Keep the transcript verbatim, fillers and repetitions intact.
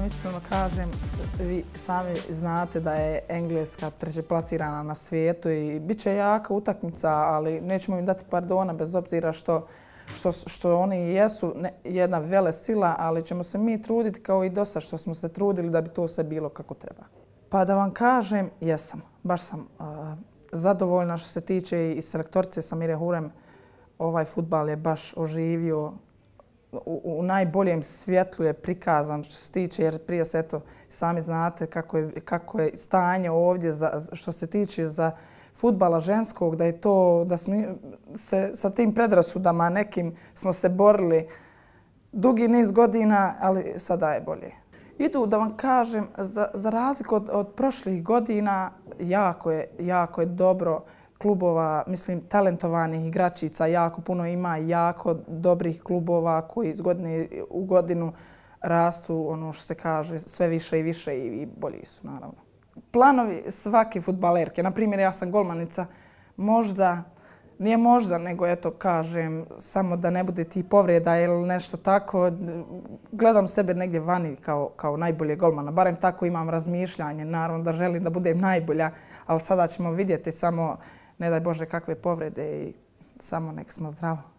iskreno kažem, vi sami znate da je Engleska treće plasirana na svijetu i bit će jaka utakmica, ali nećemo im dati pardona bez obzira što, što, što oni jesu ne, jedna vele sila, ali ćemo se mi truditi kao i dosad što smo se trudili da bi to sve bilo kako treba. Pa da vam kažem, jesam. Baš sam uh, zadovoljna što se tiče i selektorice Samire Hurem. Ovaj fudbal je baš oživio. U, u najboljem svjetlu je prikazan što se tiče, jer prije se eto sami znate kako je, kako je stanje ovdje za, što se tiče za fudbala ženskog, da je to, da smo se sa tim predrasudama nekim smo se borili dugi niz godina, ali sada je bolje. Idu, da vam kažem, za, za razliku od, od prošlih godina, jako je, jako je dobro klubova, mislim, talentovanih igračica jako puno ima, jako dobrih klubova koji iz godine u godinu rastu, ono što se kaže, sve više i više i, i bolji su, naravno. Planovi svake fudbalerke, na primjer, ja sam golmanica, možda, nije možda, nego eto kažem, samo da ne bude ti povreda ili nešto tako, gledam sebe negdje vani kao, kao najbolje golmana, barem tako imam razmišljanje, naravno da želim da budem najbolja, ali sada ćemo vidjeti samo, ne daj Bože, kakve povrede i samo nek smo zdravo.